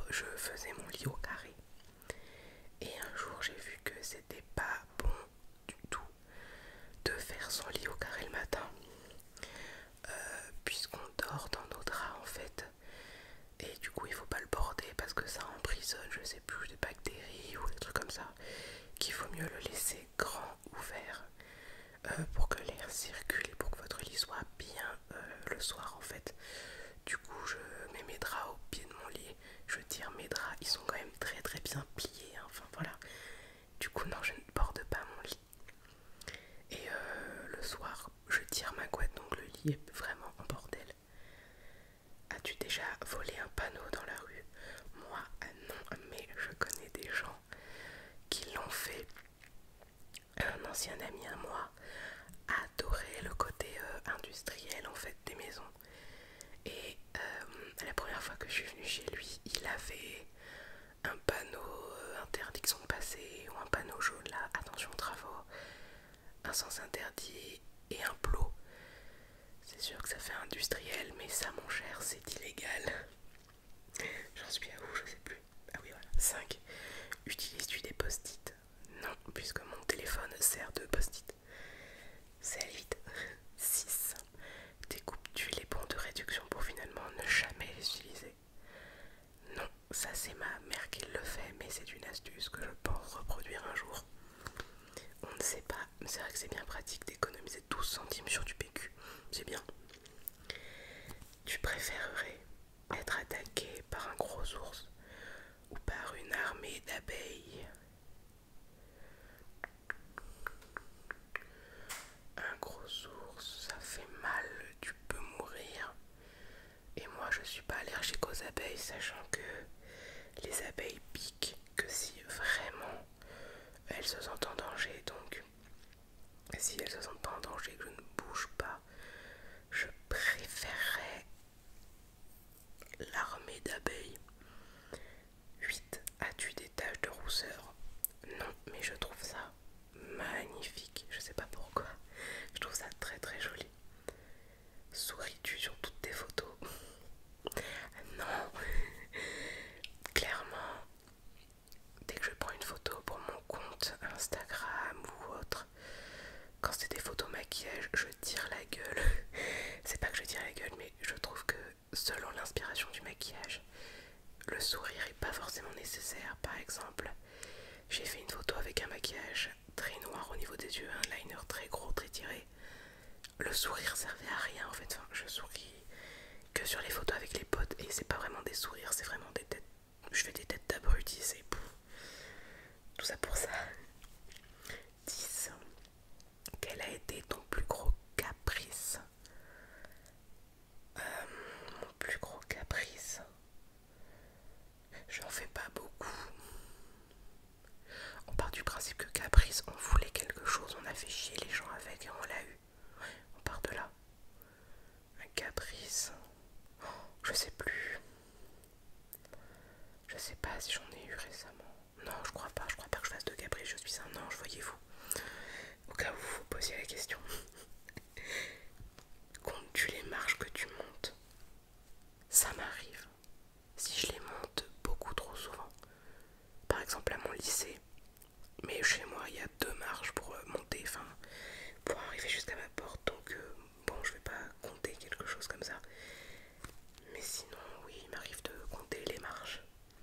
je faisais mon lit au carré. Et un jour j'ai vu que c'était pas bon du tout de faire son lit au carré le matin, puisqu'on dort dans nos draps en fait. Et du coup il faut pas le border parce que ça emprisonne, je sais plus, des bactéries ou des trucs comme ça. Qu'il faut mieux le laisser grand ouvert pour que l'air circule et pour que votre lit soit bien le soir en fait. Du coup je mets mes draps au pied de mon lit, je tire mes draps, ils sont quand même très très bien pliés, hein. Enfin voilà. Du coup non, je ne borde pas mon lit. Et le soir je tire ma couette, donc le lit est vraiment en bordel. As-tu déjà volé un panneau dans la rue? Moi non, mais je connais des gens qui l'ont fait. Un ancien ami à moi adorait le côté industriel en fait des maisons. Et la première fois que je suis venue chez lui, il avait un panneau interdiction de passer ou un panneau jaune là, attention travaux, un sens interdit et un plot. C'est sûr que ça fait industriel, mais ça mon cher, c'est illégal. J'en suis à où? Je sais plus. Ah oui voilà. 5. Utilises-tu des post-it? Non, puisque mon téléphone sert de post-it. C'est vite. 6. Découpes-tu les bons de réduction pour finalement ne jamais les utiliser? Non, ça c'est ma mère qui le fait, mais c'est une astuce que je pense reproduire un jour. On ne sait pas, mais c'est vrai que c'est bien pratique d'économiser 12 centimes sur du PQ. C'est bien. Tu préférerais être attaqué par un gros ours ou par une armée d'abeilles? Un gros ours, ça fait mal, tu peux mourir. Et moi je suis pas allergique aux abeilles, sachant que les abeilles piquent que si vraiment elles se sentent en danger. Donc si elles se sentent pas en danger, que je ne bouge pas, je préférerais l'armée d'abeilles. 8. As-tu des taches de rousseur? Non, mais je trouve ça magnifique. Je sais pas pourquoi. Je trouve ça très très joli. Souris-tu sur toutes tes photos? Non. Clairement, dès que je prends une photo pour mon compte Instagram ou autre, quand c'est des photos maquillage, je tire la gueule. C'est pas que je tire la gueule, mais je trouve que selon l'inspiration du maquillage, le sourire est pas forcément nécessaire. Par exemple, j'ai fait une photo avec un maquillage très noir au niveau des yeux, un liner très gros, très tiré. Le sourire servait à rien en fait. Enfin, je souris que sur les photos avec les potes et c'est pas vraiment des sourires, c'est vraiment des têtes. Je fais des têtes d'abrutis, c'est tout ça pour ça. 10. Quel a été ton plus gros caprice? Mon plus gros caprice, j'en fais pas beaucoup. On part du principe que caprice, on voulait quelque chose, on a fait chier les gens avec et on l'a eu. On part de là. Un caprice, je sais plus. Je sais pas si j'en ai eu récemment. Non, je crois pas que je fasse de caprice, je suis un ange, voyez-vous. Au cas où vous vous posiez la question. Comptes-tu les marches que tu montes? Ça m'arrive. Si je les monte beaucoup trop souvent. Par exemple à mon lycée. Mais chez moi il y a 2 marches pour monter, enfin pour arriver jusqu'à ma porte. Donc bon, je vais pas compter quelque chose comme ça. Mais sinon oui, il m'arrive de compter les marches.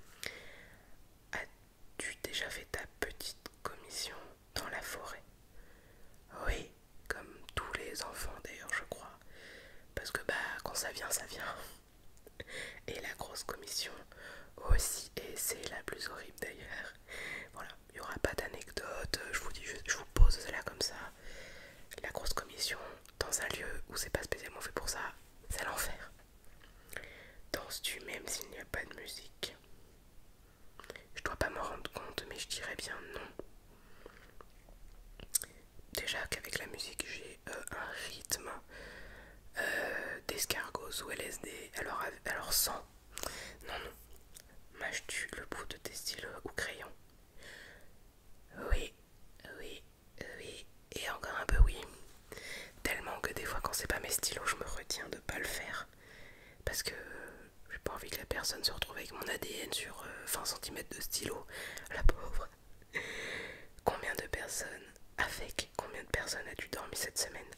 As-tu déjà fait ta petite commission dans la forêt? Oui, comme tous les enfants d'ailleurs je crois. Parce que bah quand ça vient, ça vient. Et la grosse commission aussi, et c'est la plus horrible d'ailleurs. Voilà, il n'y aura pas d'anecdote, je vous dis juste, je vous pose cela comme ça. La grosse commission dans un lieu où c'est pas spécialement fait pour ça, c'est l'enfer. Danses-tu même s'il n'y a pas de musique? Je dois pas m'en rendre compte, mais je dirais bien non. Déjà qu'avec la musique j'ai un rythme d'escargot ou LSD, alors sans. Non, non. Mâches-tu le bout de tes stylos ou crayons? Oui, oui, oui, et encore un peu oui. Tellement que des fois quand c'est pas mes stylos, je me retiens de pas le faire. Parce que j'ai pas envie que la personne se retrouve avec mon ADN moyenne sur 20 cm de stylo. La pauvre. Combien de personnes as-tu dormi cette semaine?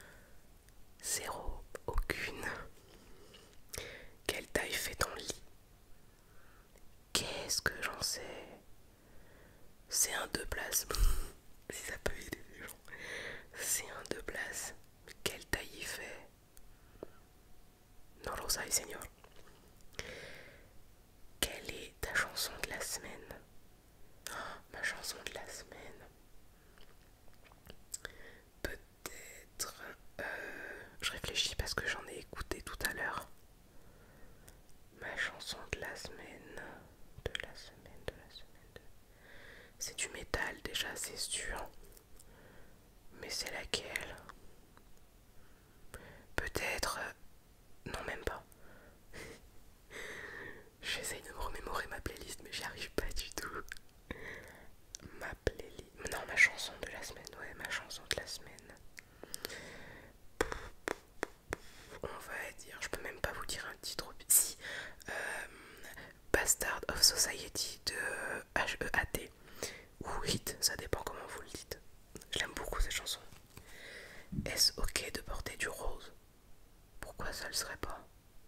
Zéro, aucune. Quelle taille fait ton lit? Qu'est-ce que j'en sais? C'est un 2 places. Si ça peut aider les gens. C'est un 2 places. Quelle taille il fait? Non lo sai, señor. Quelle est ta chanson de la semaine? Oh, ma chanson de la semaine. Peut-être... je réfléchis parce que j'en ai écouté tout à l'heure. Ma chanson de la semaine. C'est du métal déjà, c'est sûr. Mais c'est laquelle? Peut-être... non, même pas. J'essaye de me remémorer ma playlist, mais j'y arrive pas du tout. Ma playlist... non, ma chanson de la semaine, ouais, ma chanson de la semaine. On va dire, je peux même pas vous dire un titre. Si, Bastard of Society de H.E.A.T. ou Hit, ça dépend comment vous le dites. J'aime beaucoup cette chanson. Est-ce ok de porter du rose? Pourquoi ça le serait pas?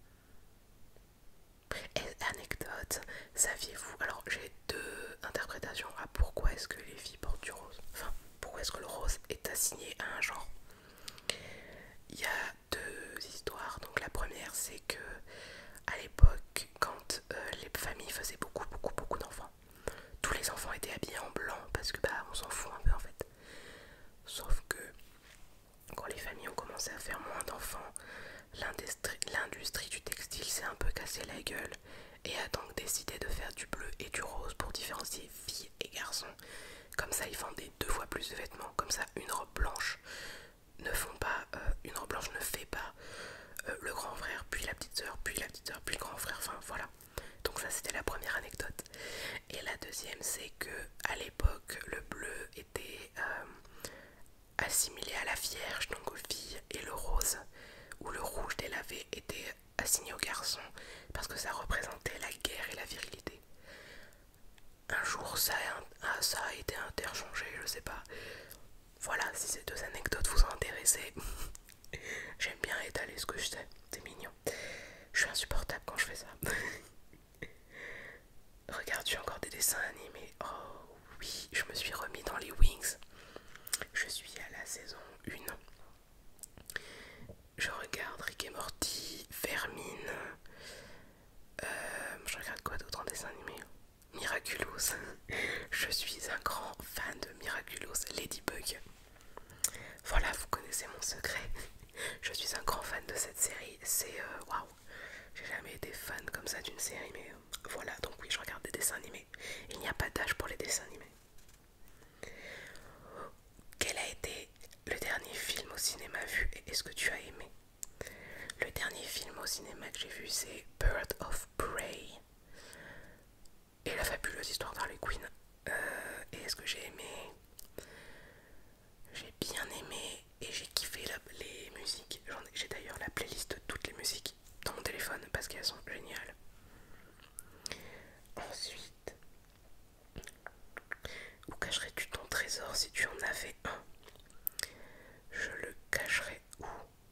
Anecdote, saviez-vous? Alors j'ai deux interprétations à pourquoi est-ce que les filles portent du rose. Enfin, pourquoi est-ce que le rose est assigné à un genre. Il y a deux histoires. Donc la première, c'est que à l'époque, quand les familles faisaient beaucoup d'enfants, tous les enfants étaient habillés en blanc parce que bah on s'en fout un peu en fait. Sauf que quand les familles ont commencé à faire moins d'enfants, l'industrie du textile s'est un peu cassé la gueule et a donc décidé de faire du bleu et du rose pour différencier filles et garçons. Comme ça ils vendaient 2 fois plus de vêtements. Comme ça une robe blanche ne fait pas le grand frère, puis la petite soeur, puis la petite soeur, puis le grand frère, enfin voilà. Donc ça c'était la première anecdote. Et la deuxième, c'est que à l'époque le bleu était assimilé à la Vierge, donc aux filles, et le rose ou le rouge délavé était assigné aux garçons parce que ça représentait la guerre et la virilité. Un jour ça a été interchangé, je sais pas. Voilà, si ces deux anecdotes vous ont intéressé. J'aime bien étaler ce que je sais, c'est mignon. Je suis insupportable quand je fais ça. Regarde-tu encore des dessins animés? Oh oui, je me suis remis dans les Wings. Je suis à la saison 1. Je regarde Rick et Morty, Vermine. Je regarde quoi d'autre en dessin animé? Miraculous. Je suis un grand fan de Miraculous, Ladybug. Voilà, vous connaissez mon secret. Je suis un grand fan de cette série. C'est waouh. J'ai jamais été fan comme ça d'une série, mais voilà. Donc oui, je regarde des dessins animés. Il n'y a pas d'âge pour les dessins animés. Quel a été le dernier film au cinéma vu et est-ce que tu as aimé? Le dernier film au cinéma que j'ai vu, c'est Bird of Prey et la fabuleuse histoire d'Harley Quinn. Et est-ce que j'ai aimé? J'ai bien aimé et j'ai kiffé les musiques. J'ai d'ailleurs la playlist de toutes les musiques dans mon téléphone parce qu'elles sont géniales. Ensuite, où cacherais-tu ton trésor si tu en avais un? Je le cacherais où?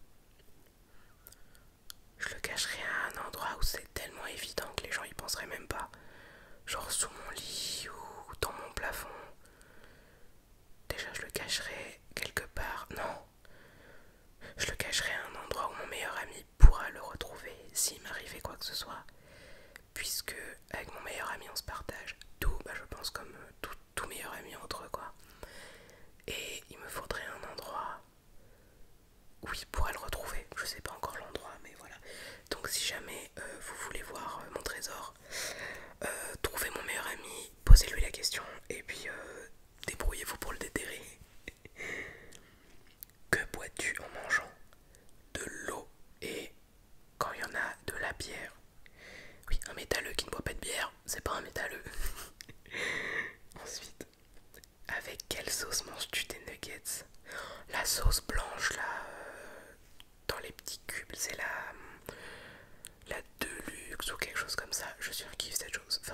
Je le cacherais à un endroit où c'est tellement évident que les gens y penseraient même pas. Genre sous mon lit ou dans mon plafond. Déjà je le cacherais quelque part. Non. Je le cacherais à un endroit où mon meilleur ami pourra le retrouver s'il m'arrivait quoi que ce soit. Puisque avec mon meilleur ami on se partage tout, bah je pense comme tout meilleur ami entre eux quoi. Et il me faudrait un endroit où il pourra le retrouver. Je sais pas encore l'endroit mais voilà. Donc si jamais vous voulez voir mon trésor, trouvez mon meilleur ami, posez-lui la question et puis débrouillez-vous pour le déterrer. Que bois-tu en mangeant? De l'eau et quand il y en a de la bière. Oui, un métalleux qui ne boit pas de bière, c'est pas un métalleux. Ensuite, avec quelle sauce manges-tu tes nuggets? La sauce blanche là, dans les petits cubes, c'est la Deluxe ou quelque chose comme ça. Je surkiffe cette chose.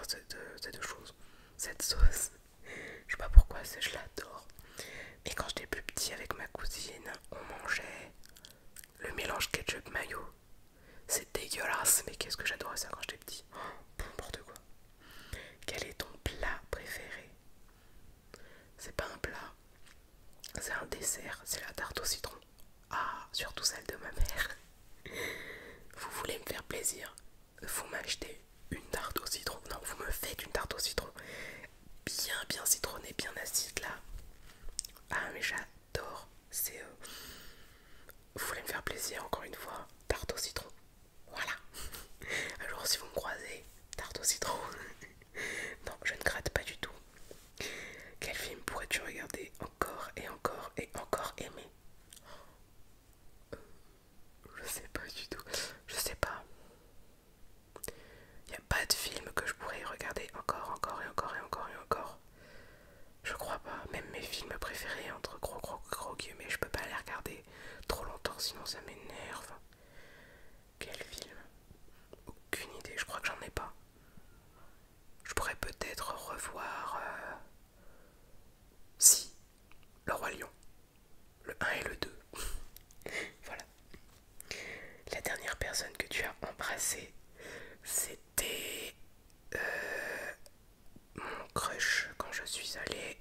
ces deux choses. Cette sauce, je sais pas pourquoi, je l'adore. Et quand j'étais plus petit avec ma cousine, on mangeait le mélange ketchup mayo. C'est dégueulasse, mais qu'est-ce que j'adorais ça quand j'étais petit. Oh, n'importe quoi. Quel est ton plat préféré? C'est pas un plat, c'est un dessert, c'est la tarte au citron. Ah, surtout celle de ma mère. Vous voulez me faire plaisir, vous m'achetez une tarte au citron. Non, vous me faites une tarte au citron. Bien citronnée, bien acide là. Ah mais j'adore. C'est... Vous voulez me faire plaisir encore une fois, tarte au citron. Voilà. Alors si vous me croisez, tarte au citron. Non, je ne gratte pas du tout. Quel film pourrais-tu regarder encore et encore et encore aimer? Je sais pas du tout. Je sais pas. Il n'y a pas de film que je pourrais regarder encore, encore et encore et encore et encore. Je crois pas. Même mes films préférés, entre gros guillemets, je peux pas les regarder trop longtemps sinon ça m'énerve. Quel film? Aucune idée, je crois que j'en ai pas. Je pourrais peut-être revoir... Si, Le Roi Lion. Le 1 et le 2. Voilà. La dernière personne que tu as embrassée, c'était mon crush quand je suis allée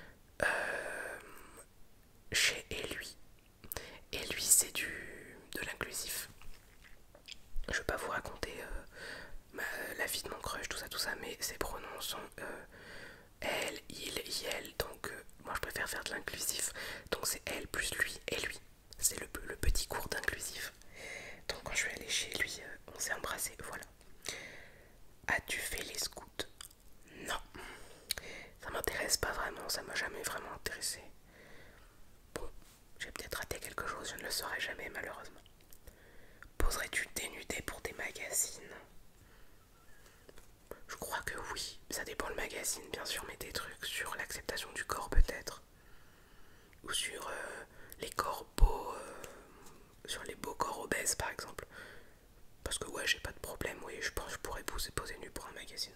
chez Elui. Elui, c'est de l'inclusif. Je vais pas vous raconter la vie de mon crush, tout ça, mais ses pronoms sont elle, il, elle, donc moi je préfère faire de l'inclusif, donc c'est elle plus lui et lui. C'est le petit cours d'inclusif. Donc quand je suis allée chez lui, on s'est embrassé, voilà. As-tu fait les scouts? Non, ça m'intéresse pas vraiment, ça m'a jamais vraiment intéressé. Bon, j'ai peut-être raté quelque chose, je ne le saurai jamais malheureusement. Poserais-tu dénudé pour des magazines? Je crois que oui, ça dépend le magazine bien sûr, mais des trucs sur l'acceptation du corps peut-être. Ou sur les corps beaux, sur les beaux corps obèses par exemple. Parce que ouais, j'ai pas de problème, oui, je pense que je pourrais poser nu pour un magazine.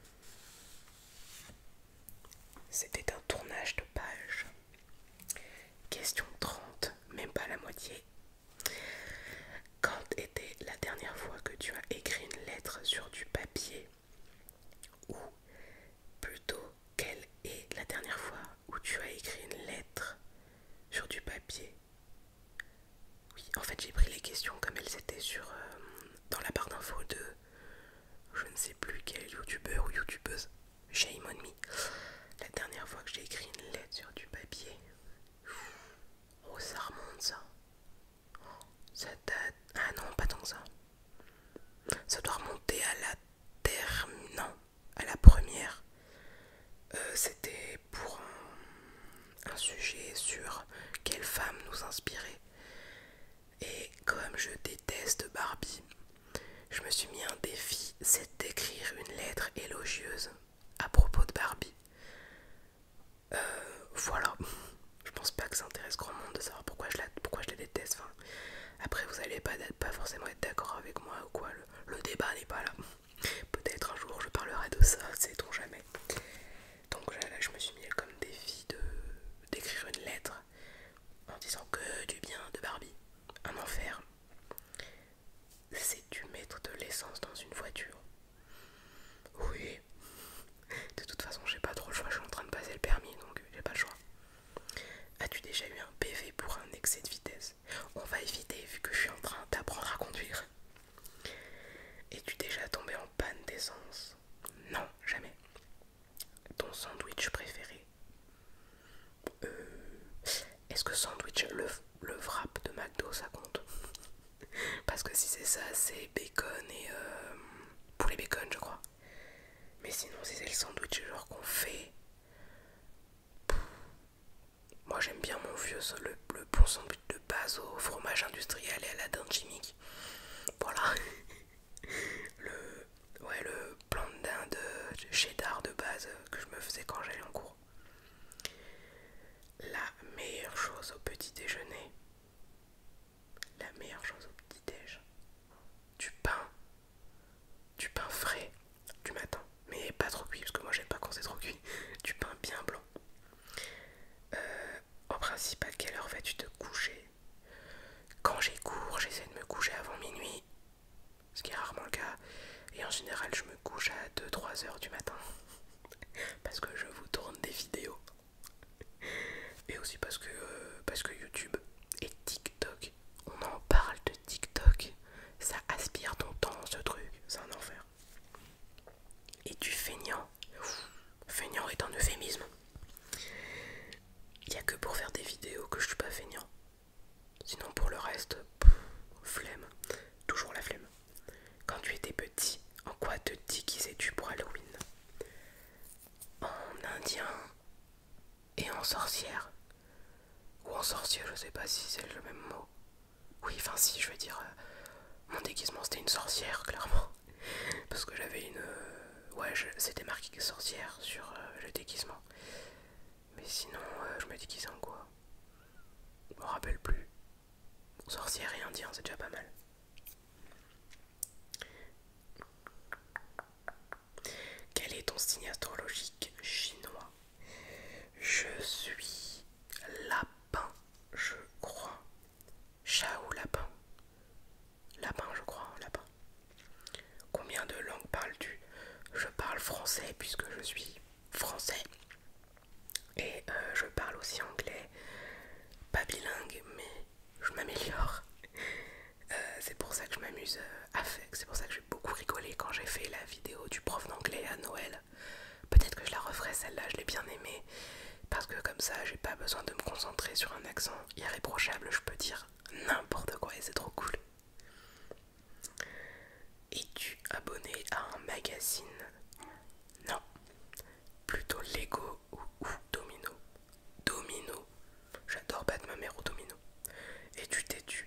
C'était un tournage de page. Question 30, même pas la moitié. Quand était la dernière fois que tu as écrit une lettre sur du papier? Ou plutôt, quelle est la dernière fois où tu as écrit une lettre sur du papier? Oui, en fait j'ai pris les questions comme elles étaient sur dans la barre d'infos de je ne sais plus quel youtubeur ou youtubeuse. Shame on me. La dernière fois que j'ai écrit une lettre sur du papier. Oh, ça remonte ça. Ça date. Ah non, pas tant que ça. Ça doit remonter à la terre. Non, à la première. C'était pour un sujet sur quelle femme nous inspirait. Et comme je déteste Barbie, je me suis mis un défi, c'est d'écrire une lettre élogieuse à propos de Barbie. Voilà. Je pense pas que ça intéresse grand monde de savoir pourquoi je la déteste. Enfin, après, vous allez pas forcément être d'accord avec moi ou quoi. Le débat n'est pas là. Peut-être un jour je parlerai de ça, sait-on jamais. Donc là, je me suis mis comme défi d'écrire une lettre en disant que du bien de Barbie. Un enfer. Sais-tu mettre de l'essence dans une voiture? Oui. De toute façon, j'ai pas trop le choix, je suis en train de passer le permis, donc j'ai pas le choix. As-tu déjà eu un PV pour un excès de vitesse? On va éviter vu que je suis en train d'apprendre à conduire. Es-tu déjà tombé en panne d'essence? Non, jamais. Ton sandwich préféré? Est-ce que sandwich, le wrap de McDo, ça compte? Parce que si c'est ça, c'est bacon et poulet bacon, je crois. Mais sinon, si c'est le sandwich genre qu'on fait, moi j'aime bien mon vieux, le bon sandwich de base au fromage industriel et à la dinde chimique. Voilà. Le blanc de dinde cheddar de base que je me faisais quand j'allais en cours. La meilleure chose au petit déjeuner. La meilleure chose au petit déj. Du pain. Du pain frais du matin. Mais pas trop cuit parce que 3 heures du matin. Parce que je vous tourne des vidéos. Et aussi parce que YouTube et TikTok, on en parle de TikTok. Ça aspire ton temps, ce truc. C'est un enfer. Et du feignant. Feignant est un euphémisme. Il n'y a que pour faire des vidéos que je suis pas feignant. Sinon pour le reste, flemme. Toujours la flemme. Quand tu étais petit, en quoi te déguisais-tu pour Halloween? En indien et en sorcière. Ou en sorcier, je sais pas si c'est le même mot. Oui, enfin si, je veux dire, mon déguisement c'était une sorcière, clairement. Parce que j'avais une... ouais, c'était marqué sorcière sur le déguisement. Mais sinon, je me déguisais en quoi? Je me rappelle plus. Sorcière et indien, c'est déjà pas mal. Quel est ton signe astrologique chinois? Je suis lapin, je crois. Chat ou lapin? Lapin, je crois, lapin. Combien de langues parles-tu? Je parle français puisque je suis français. Et je parle aussi anglais. Pas bilingue, mais je m'améliore. C'est pour ça que je m'amuse à faire. C'est pour ça que j'ai beaucoup rigolé quand j'ai fait la vidéo du prof d'anglais à Noël. Peut-être que je la referai celle-là, je l'ai bien aimée. Parce que comme ça, j'ai pas besoin de me concentrer sur un accent irréprochable. Je peux dire n'importe quoi et c'est trop cool. Es-tu abonné à un magazine? Non. Plutôt Lego ou Domino? Domino. J'adore battre ma mère au domino. Es-tu têtu?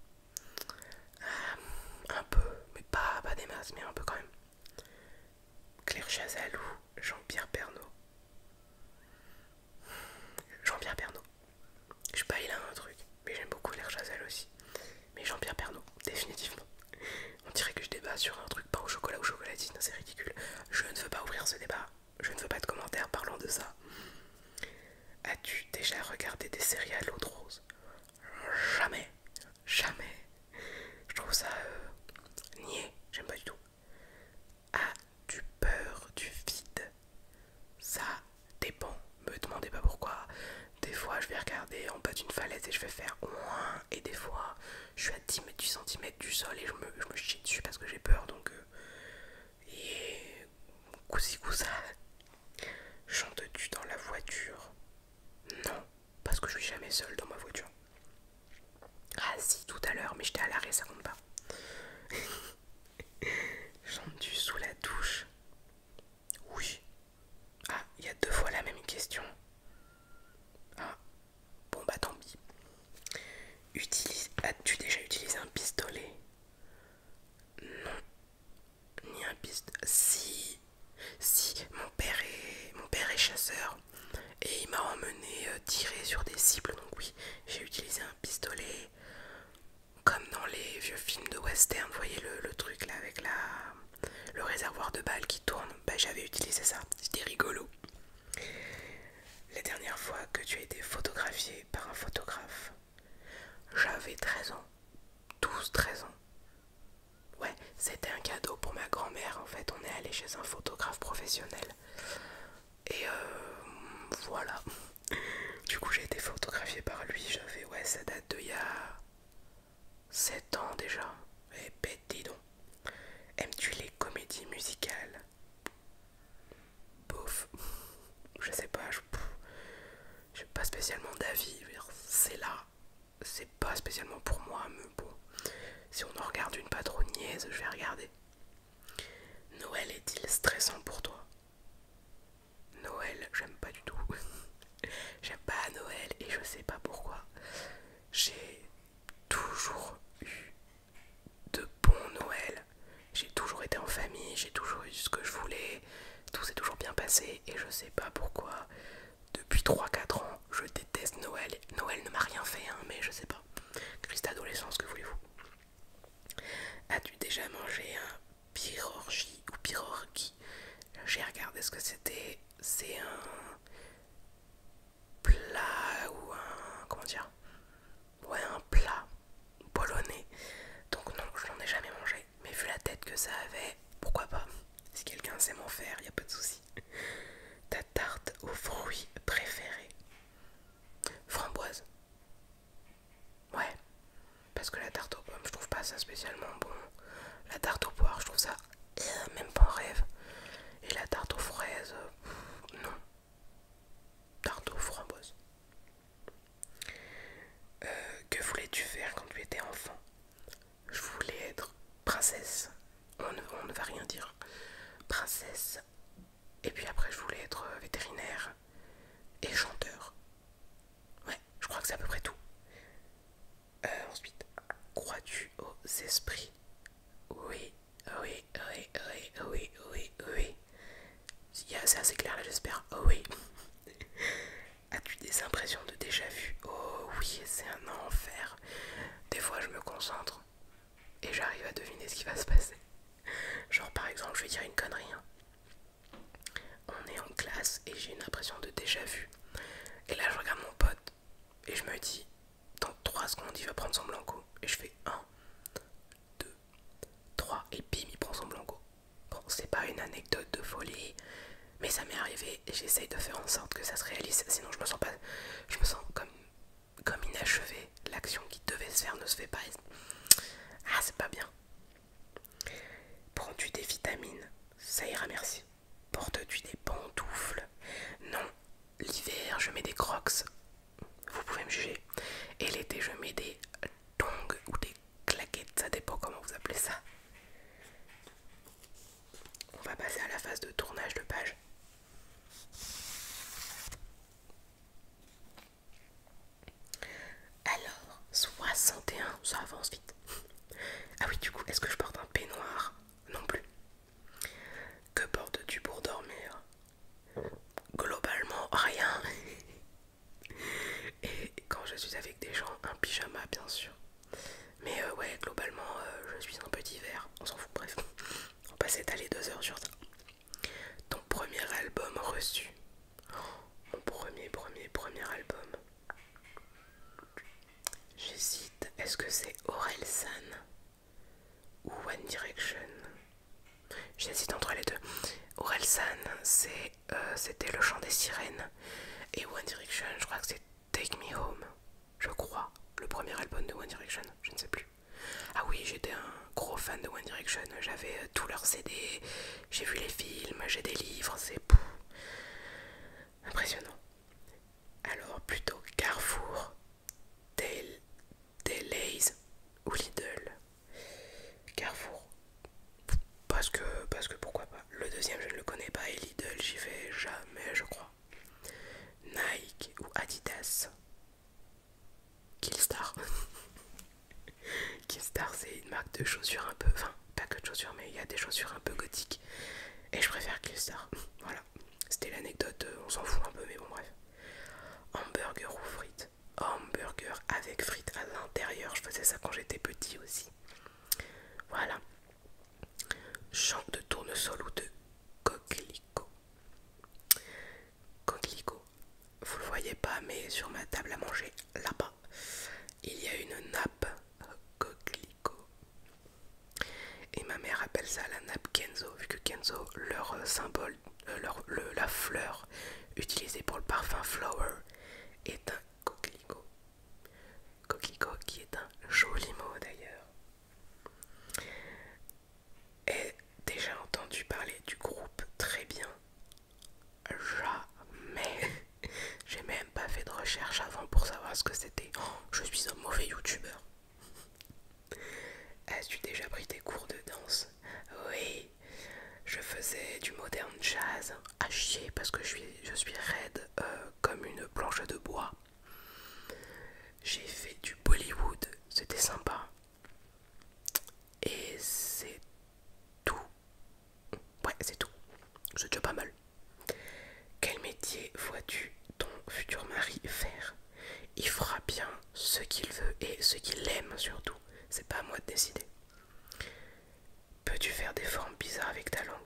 Un peu, mais pas des masses, mais un peu quand même. Claire Chazal ou Jean-Pierre Pernaut? Jean-Pierre Pernaut. Je sais pas, il a un truc, mais j'aime beaucoup Claire Chazal aussi. Mais Jean-Pierre Pernaut, définitivement. On dirait que je débat sur un truc pain au chocolat ou chocolatine, c'est ridicule. Je ne veux pas ouvrir ce débat, je ne veux pas de commentaires parlant de ça. As-tu déjà regardé des séries à l'eau de rose? Jamais, jamais. Je trouve ça niais, j'aime pas du tout. As-tu peur du vide? Ça dépend, me demandez pas pourquoi. Des fois je vais regarder en bas d'une falaise et je vais faire ouin, et des fois je suis à 10 cm du sol et je me chie dessus parce que j'ai peur, donc et coussi coussa. Chantes-tu dans la voiture? Non, parce que je suis jamais seule dans ma voiture. Ah si, tout à l'heure, mais j'étais à l'arrêt, ça compte pas. Chantes-tu sous la douche? Oui. Ah, il y a 2 fois la même question. Ah, bon bah tant pis. As-tu déjà utilisé un pistolet? Non. Ni un pistolet. Si. Si, mon père est chasseur. Et il m'a emmené tirer sur des cibles. Donc oui, j'ai utilisé un pistolet. Comme dans les vieux films de western, vous voyez le truc là avec le réservoir de balles qui tourne. Bah j'avais utilisé ça, c'était rigolo. La dernière fois que tu as été photographié par un photographe? J'avais 13 ans. 12-13 ans. Ouais, c'était un cadeau pour ma grand-mère. En fait, on est allé chez un photographe professionnel. Et voilà. Du coup, j'ai été photographié par lui. J'avais, ouais, ça date de il y a 7 ans déjà. Et bête, dis donc. Aimes-tu les comédies musicales? Bof. Je sais pas, j'ai pas spécialement d'avis. C'est là. C'est pas spécialement pour moi, mais bon. Si on en regarde une pas trop niaise, je vais regarder. Noël est-il stressant pour toi? Noël, j'aime pas du tout. J'aime pas Noël et je sais pas pourquoi. J'ai toujours eu de bons Noëls. J'ai toujours été en famille, j'ai toujours eu ce que je voulais. Tout s'est toujours bien passé et je sais pas pourquoi. Depuis 3-4 ans, je déteste Noël. Noël ne m'a rien fait, hein, mais je sais pas. Crise d'adolescence, que voulez-vous? As-tu déjà mangé un pirorgi ou pirorgi? J'ai regardé ce que c'était. C'est un plat ou un... comment dire? Ouais, un plat polonais. Donc non, je n'en ai jamais mangé. Mais vu la tête que ça avait, pourquoi pas? Si quelqu'un sait m'en faire, Et puis après, je voulais être vétérinaire et chanteur. Ouais, je crois que c'est à peu près tout. Ensuite, crois-tu aux esprits? Oui, oui, oui, oui, oui, oui, oui. C'est assez clair là, j'espère. Oh oui. As-tu des impressions de déjà-vu? Oh oui, c'est un enfer. Des fois, je me concentre et j'arrive à deviner ce qui va se passer. Genre, par exemple, je vais dire une connerie. Hein. On est en classe et j'ai une impression de déjà-vu. Et là, je regarde mon pote et je me dis, dans 3 secondes, il va prendre son blanco. Et je fais 1, 2, 3, et bim, il prend son blanco. Bon, c'est pas une anecdote de folie, mais ça m'est arrivé et j'essaye de faire en sorte que ça se réalise. Sinon, je me sens comme inachevé. L'action qui devait se faire ne se fait pas. Ah, c'est pas bien. Prends-tu des vitamines? Ça ira, merci. Portes-tu des pantoufles? Non. L'hiver, je mets des crocs. Vous pouvez me juger. Et l'été, je mets des tongs ou des claquettes. Ça dépend comment vous appelez ça. On va passer à la phase de tournage de page. Alors, 61, ça avance vite. Ah oui, du coup, est-ce que je porte un peignoir? Non plus. Que portes-tu pour dormir? Globalement, rien. Et quand je suis avec des gens, un pyjama, bien sûr. Mais ouais, globalement, je suis un peu d'hiver. On s'en fout, bref. On va s'étaler 2 heures sur ça. Ton premier album reçu? Mon premier album. J'hésite. Est-ce que c'est Orelsan ou One Direction? J'hésite entre les deux. Orelsan, c'était Le Chant des Sirènes. Et One Direction, je crois que c'est Take Me Home. Je crois. Le premier album de One Direction. Je ne sais plus. Ah oui, j'étais un gros fan de One Direction. J'avais tous leurs CD. J'ai vu les films. J'ai des livres. C'est impressionnant. Alors, plutôt Carrefour, Delays ou Lidl? Carrefour. Parce que pourquoi pas. Le deuxième, je ne le connais pas. Et Lidl, j'y vais jamais, je crois. Nike ou Adidas? Killstar. Killstar, c'est une marque de chaussures un peu. Enfin, pas que de chaussures, mais il y a des chaussures un peu gothiques. Et je préfère Killstar. Voilà. C'était l'anecdote, on s'en fout un peu, mais bon, bref. Hamburger ou frites? Hamburger avec frites à l'intérieur. Je faisais ça quand j'étais petit aussi. Voilà. Champ de tournesol ou de coquelicot? Coquelicot. Vous le voyez pas, mais sur ma table à manger, là-bas, il y a une nappe coquelicot. Et ma mère appelle ça la nappe Kenzo, vu que Kenzo, leur symbole, la fleur utilisée pour le parfum Flower, est un coquelicot. Coquelicot qui est un joli mot d'ailleurs. Et déjà entendu parler du groupe Très Bien? Jamais. J'ai même pas fait de recherche avant pour savoir ce que c'était. Oh, je suis un mauvais youtubeur. As-tu déjà pris des cours de danse? Oui, je faisais du modern jazz à chier parce que je suis raide comme une planche de bois. J'ai fait du Bollywood, c'était sympa. Et c'est tout. Ouais, c'est tout. C'est déjà pas mal. Quel métier vois-tu ton futur mari faire? Il fera bien ce qu'il veut et ce qu'il aime surtout. C'est pas à moi de décider. Peux-tu faire des formes bizarres avec ta langue?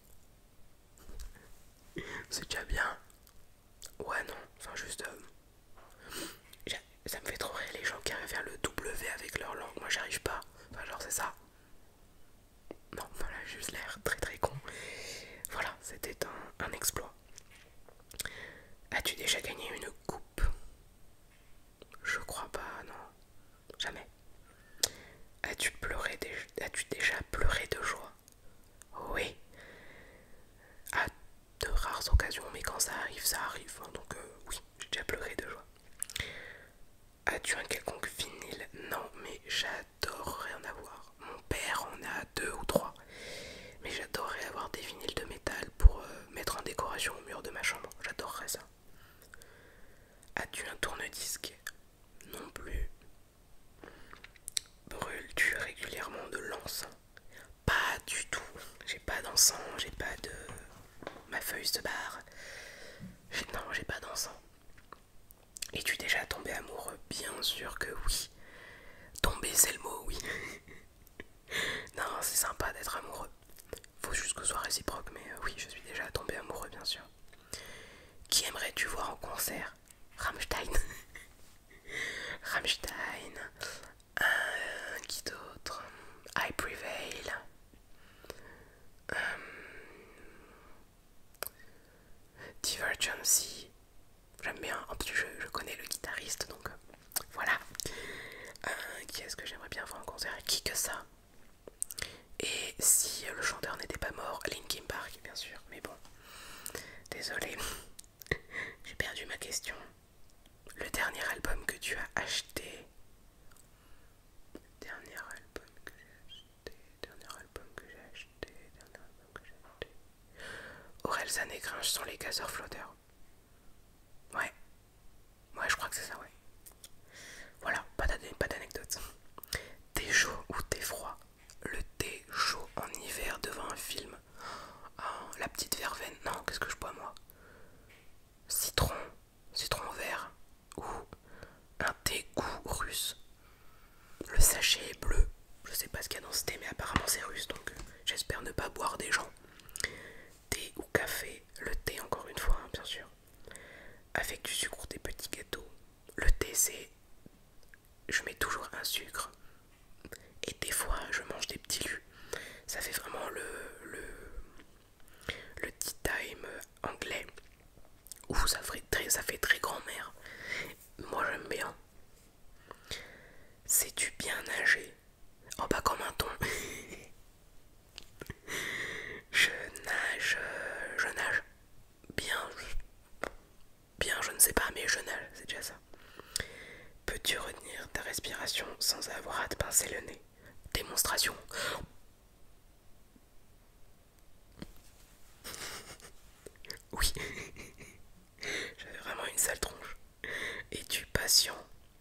C'est déjà bien. Ouais, non. Enfin, juste... ça me fait trop rire les gens qui arrivent à faire le W avec leur langue. Moi, j'arrive pas. Enfin, genre, c'est ça. Non, voilà, j'ai juste l'air très très con. Voilà, c'était un exploit. As-tu déjà gagné une coupe? Je crois pas, non. Jamais. As-tu déjà pleuré de joie? Oui. À de rares occasions, mais quand ça arrive. Hein, donc oui, j'ai déjà pleuré de joie. As-tu un quelconque vinyle? Non, mais j'adorerais en avoir. Mon père en a 2 ou 3. Mais j'adore feuille se barre. Non, j'ai pas d'encens. Es-tu déjà tombé amoureux? Bien sûr que oui. Tomber, c'est le mot, oui. Non, c'est sympa d'être amoureux. Faut juste que ce soit réciproque, mais oui, je suis déjà tombé amoureux, bien sûr. Qui aimerais-tu voir en concert? Rammstein. Rammstein. Qui d'autre? I Prevail. Divergency. J'aime bien. En plus, je connais le guitariste, donc voilà. Qui est-ce que j'aimerais bien voir en concert? Qui que ça? Et si le chanteur n'était pas mort, Linkin Park, bien sûr. Mais bon, désolé. J'ai perdu ma question. Le dernier album que tu as acheté? Dernier album que j'ai acheté. Dernier album que j'ai acheté. Dernier album que j'ai acheté. Orelsan et Gringe sont les casseurs flotteurs. Ouais. Ouais, je crois que c'est ça, ouais. Voilà, pas d'anecdote. Thé chaud ou thé froid? Le thé chaud en hiver devant un film. Oh, la petite verveine. Non, qu'est-ce que je bois moi? Citron. Citron vert. Ou un thé goût russe. Le sachet est bleu. Je sais pas ce qu'il y a dans ce thé, mais apparemment c'est russe, donc j'espère ne pas boire des gens. Thé ou café? Le thé, encore une fois, hein, bien sûr. Avec du sucre ou des petits gâteaux. Le thé, c'est... Je mets toujours un sucre. Et des fois, je mange des petits lus. Ça fait vraiment le tea time anglais. Où ça fait très grand-mère. Moi, j'aime bien. Sais-tu bien nager? Oh, pas comme un thon. Je nage. Bien, bien, je ne sais pas, mais je nage, c'est déjà ça. Peux-tu retenir ta respiration sans avoir à te pincer le nez? Démonstration. Oui. J'avais vraiment une sale tronche. Es-tu patient?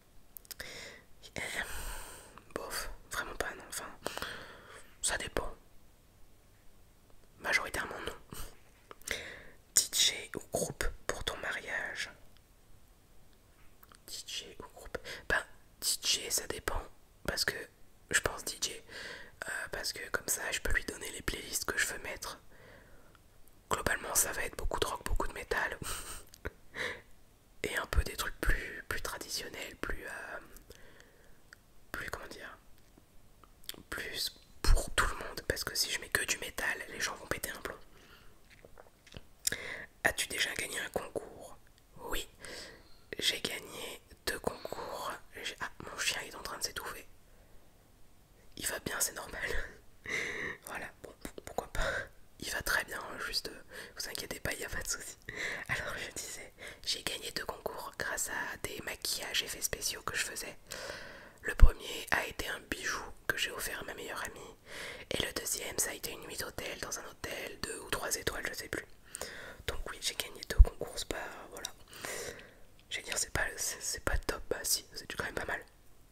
Bof, vraiment pas, non. Enfin, ça dépend. Majoritairement non. DJ ou groupe pour ton mariage? DJ ou groupe? Ben, DJ ça dépend. Parce que je pense DJ. Parce que comme ça je peux lui donner les playlists que je veux mettre. Globalement ça va être beaucoup de rock, beaucoup de métal. Et un peu des trucs plus traditionnels, plus comment dire, plus pour tout le monde. Parce que si je mets que du métal, les gens vont péter un plomb. As-tu déjà gagné un concours? Oui, j'ai gagné 2 concours. Ah, mon chien est en train de s'étouffer. Il va bien, c'est normal. Voilà, bon, pourquoi pas. Il va très bien, juste, vous inquiétez pas, il n'y a pas de souci. Alors je disais, j'ai gagné 2 concours grâce à des maquillages effets spéciaux que je faisais. Le premier a été un bijou que j'ai offert à ma meilleure amie. Et le deuxième, ça a été une nuit d'hôtel dans un hôtel 2 ou 3 étoiles, je sais plus. Donc oui, j'ai gagné 2 concours, c'est pas... voilà. Je vais dire, c'est pas top, bah si, c'est quand même pas mal.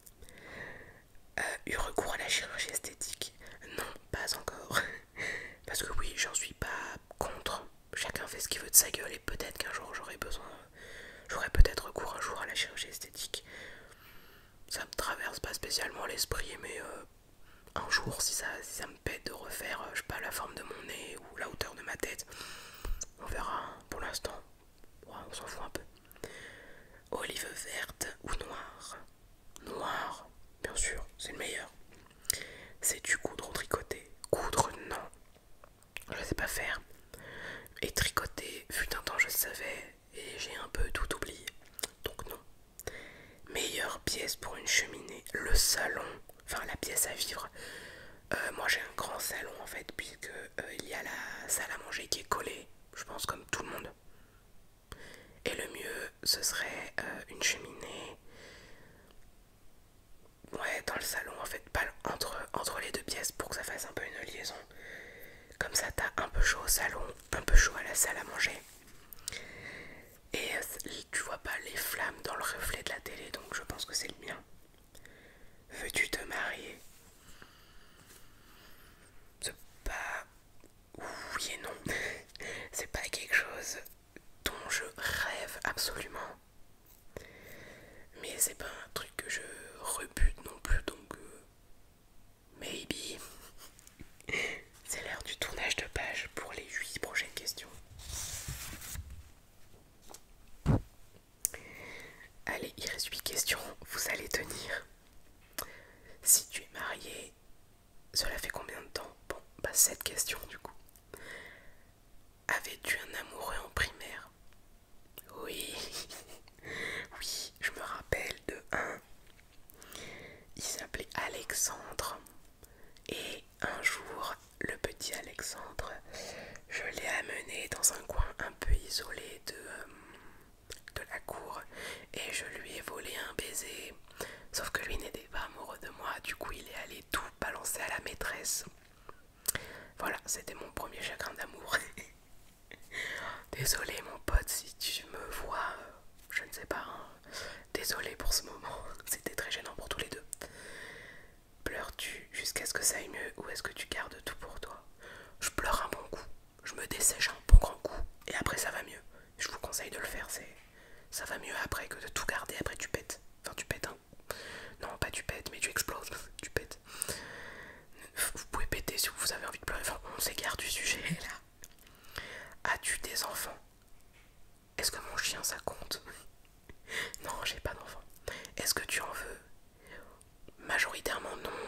Eu recours à la chirurgie esthétique? Non, pas encore. Parce que oui, j'en suis pas contre. Chacun fait ce qu'il veut de sa gueule et peut-être qu'un jour j'aurai peut-être recours un jour à la chirurgie esthétique. Ça me traverse pas spécialement l'esprit, mais un jour, si ça me pète de refaire, je sais pas, la forme de mon nez ou la hauteur de ma tête, on verra. Pour l'instant, ouais, on s'en fout un peu. Olive verte ou noire? Noire, bien sûr, c'est le meilleur. Sais-tu coudre ou tricoter? Coudre, non. Je sais pas faire. Et tricoter, fut un temps je savais, et j'ai un peu tout oublié. Donc non. Meilleure pièce pour une cheminée? Le salon, enfin la pièce à vivre. Moi j'ai un grand salon en fait, puisque il y a la salle à manger qui est collée, je pense comme tout le monde. Et le mieux ce serait une cheminée, ouais, dans le salon en fait, pas entre les deux pièces, pour que ça fasse un peu une liaison. Comme ça t'as un peu chaud au salon, un peu chaud à la salle à manger. Et tu vois pas les flammes dans le reflet de la télé, donc je pense que c'est le mien. Veux-tu te marier? C'est pas... Oui et non. C'est pas quelque eu un amoureux en primaire? Oui, oui, je me rappelle de un. Il s'appelait Alexandre. Et un jour, le petit Alexandre, je l'ai amené dans un coin un peu isolé de la cour et je lui ai volé un baiser. Sauf que lui n'était pas amoureux de moi, du coup il est allé tout balancer à la maîtresse. Voilà, c'était mon premier chagrin d'amour. Désolé mon pote si tu me vois, je ne sais pas, hein. Désolé pour ce moment, c'était très gênant pour tous les deux. Pleures-tu jusqu'à ce que ça aille mieux ou est-ce que tu gardes tout pour toi? Je pleure un bon coup, je me dessèche un bon grand coup et après ça va mieux. Je vous conseille de le faire, ça va mieux après que de tout garder, après tu pètes. Enfin tu pètes hein. Non pas tu pètes mais tu exploses, tu pètes. Vous pouvez péter si vous avez envie de pleurer, enfin on s'égare du sujet là. As-tu des enfants? Est-ce que mon chien ça compte? Non j'ai pas d'enfant. Est-ce que tu en veux? Majoritairement non.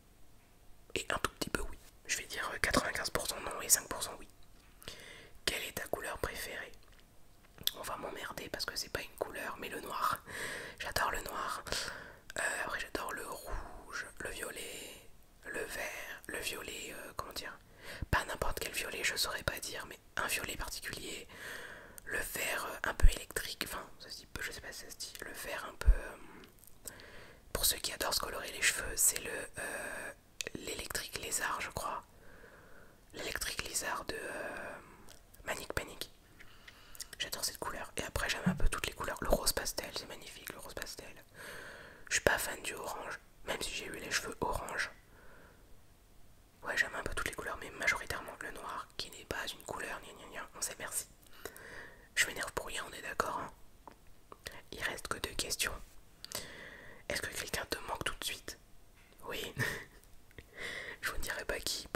Et un tout petit peu oui. Je vais dire 95% non et 5% oui. Quelle est ta couleur préférée? On va m'emmerder parce que c'est pas une couleur, mais le noir. J'adore le noir. Après j'adore le rouge, le violet, le vert, le violet, comment dire? Pas n'importe quel violet, je saurais pas dire, mais un violet particulier. Le vert un peu électrique, enfin ça se dit, je sais pas si ça se dit. Le vert un peu... pour ceux qui adorent se colorer les cheveux, c'est l'électrique lézard je crois. L'électrique lézard de Manic Panic. J'adore cette couleur. Et après j'aime un peu toutes les couleurs. Le rose pastel, c'est magnifique le rose pastel. Je suis pas fan du orange, même si j'ai eu les cheveux orange. Ouais j'aime un peu toutes les couleurs, mais majoritairement le noir, qui n'est pas une couleur, gna gna gna, on sait merci. Je m'énerve pour rien, on est d'accord hein. Il reste que 2 questions. Est-ce que quelqu'un te manque tout de suite? Oui. Je vous ne dirai pas qui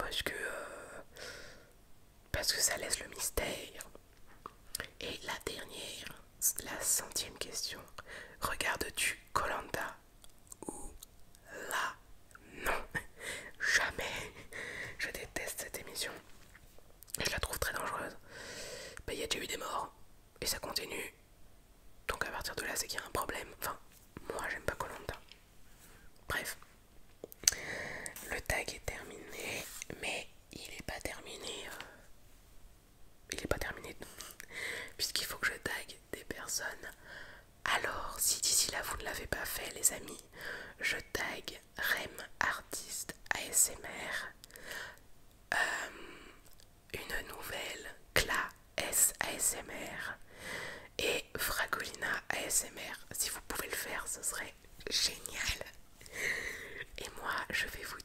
parce que ça laisse le mystère. Et la dernière, la 100e question. Regardes-tu koh ou là? Non, jamais. Je déteste cette émission. Et je la trouve très dangereuse. Il y a déjà eu des morts. Et ça continue. Donc à partir de là, c'est qu'il y a un problème. Enfin, moi j'aime pas koh. Bref. Le tag est terminé. Mais il n'est pas terminé. Il n'est pas terminé. Puisqu'il faut que je tag des personnes. Alors, si d'ici là vous ne l'avez pas fait, les amis, je tag Rem Artiste ASMR, une nouvelle Cla S ASMR et Fragolina ASMR. Si vous pouvez le faire, ce serait génial. Et moi, je vais vous